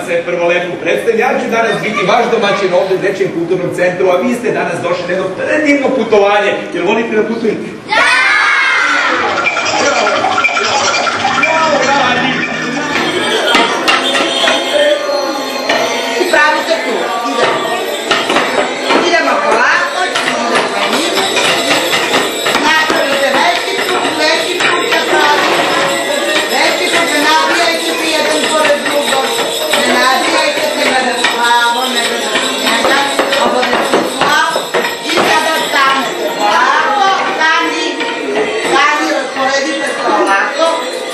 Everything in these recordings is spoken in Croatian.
se prvo lepo predstavim. Ja ću danas biti vaš domaćin ovdje u Dečjem kulturnom centru, a vi ste danas došli na jedno predivno putovanje. Jel volite da putujete? Da! Pravite tu, idemo polako, napravite veći put da pravite, veći put ne nabijajte se jedan pored drugog, ne nabijajte se ne da slavo, ne da njega, obavite slavo i kada stanete polako, stani, rasporedite se ovako,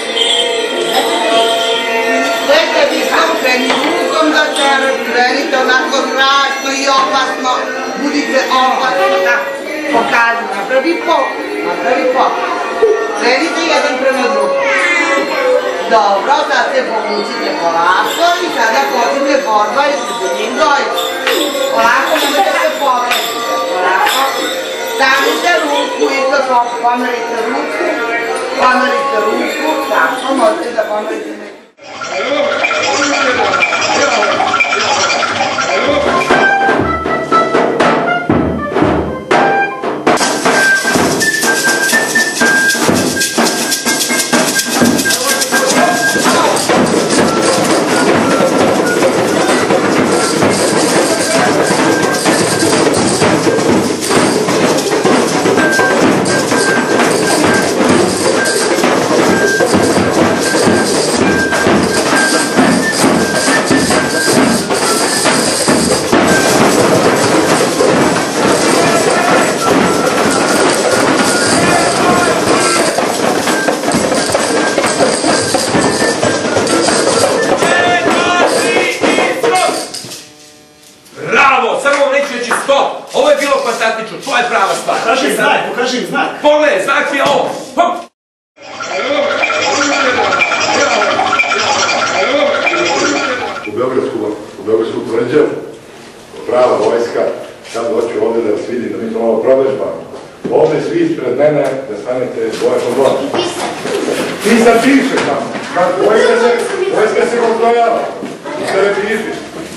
gledajte vi samo kreni rukom da se krenite onako strašno i opasno, budite opasno, tako, pokažu, napravi pok, krenite jedan prema drugom. Dobro, sad se povučite polako i sada počinje borba između njih dvojica. Polako, nemojte da se povredite, polako, stavite ruku i to pomerite ruku, tako, možete da pomerite neku. Ovo je bilo fantastično, to je prava stvar. Pokaži im znak. Pogledaj, znak je ovo. Hop! U Beogradsku tvrđavu, prava vojska, sad hoću ovdje da vas vidim, da mi to malo provežbamo. Ovdje svi ispred mene, da stanete dvoje po dvoje. Ti sad pišeš tamo. Vojska se kontrojava. I sve pišeš.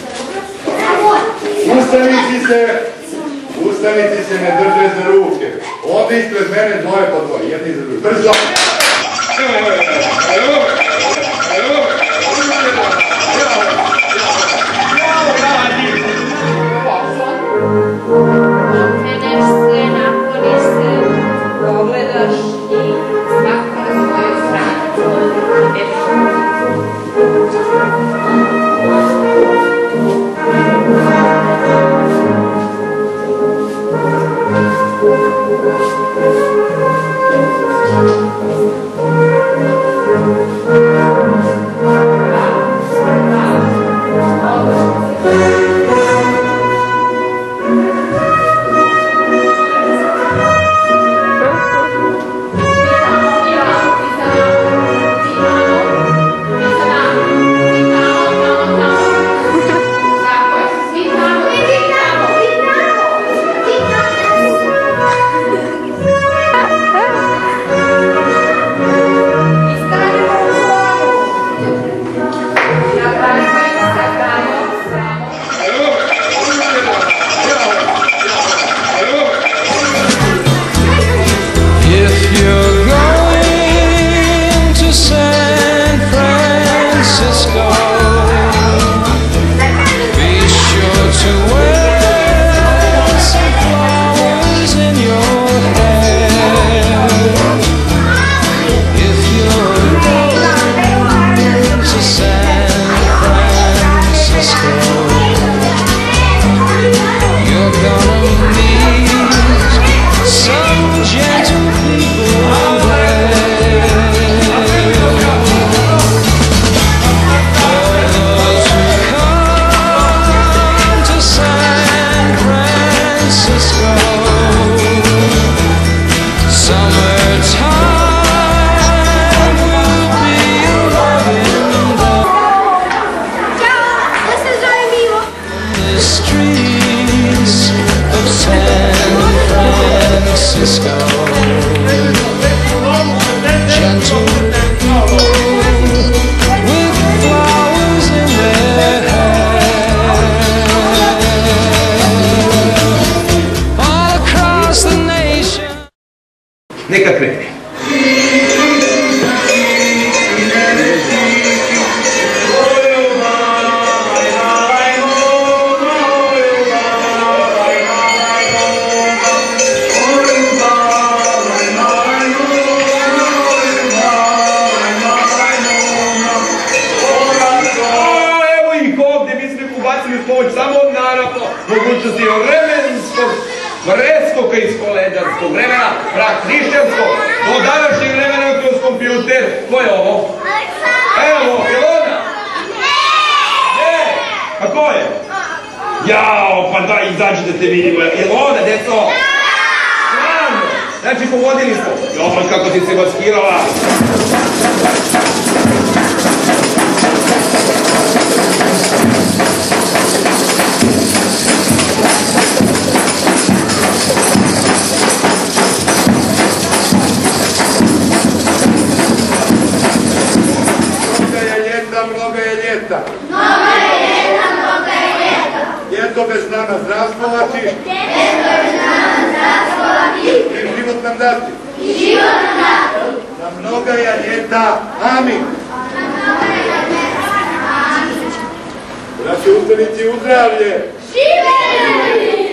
Ustanici se ne drže za ruke. Ovdje ispred mene dvoje po dvoje. Jedni za drugi. Brzo! Okreneš se, nakloniš se, pogledaš i svako na svoju stranu. Gentle people with flowers in their Neka krene. Samo naravno mogućnosti vremenskog i skoledarskog vremena, hrišćanskog, do današnjeg vremena kroz kompjuter. Ko je ovo? Evo, je li ona? Ne! A ko je? Jao, pa daj, izađite te vidimo. Je li ona, djeco? Slavno! Znači, pogodili smo. Joj, kako si se maskirala. Ljeto bez nama zdravstvo lačiš. I život nam dati. Na mnoga je ljeta. Amin. Braći ustanici, u zdravlje.